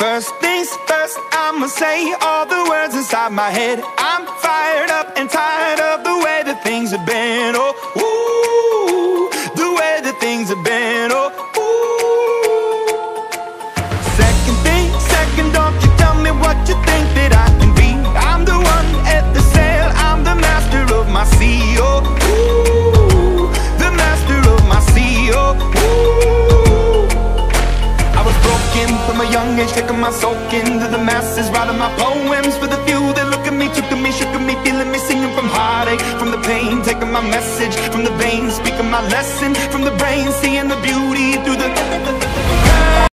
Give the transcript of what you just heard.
First things first, I'ma say all the words inside my head. I'm fired up and tired of the way that things have been. Oh, ooh, the way that things have been. Oh, ooh. Second thing, second, don't you tell me what you think that I can be. I'm the one at the sail, I'm the master of my sea. Oh, ooh, the master of my sea. Oh, ooh. I was broken from a young age, taking my soul into the masses, writing my poems for the few that look at me, took to me, shook at me, feeling me, singing from heartache, from the pain, taking my message from the veins, speaking my lesson from the brain, seeing the beauty through the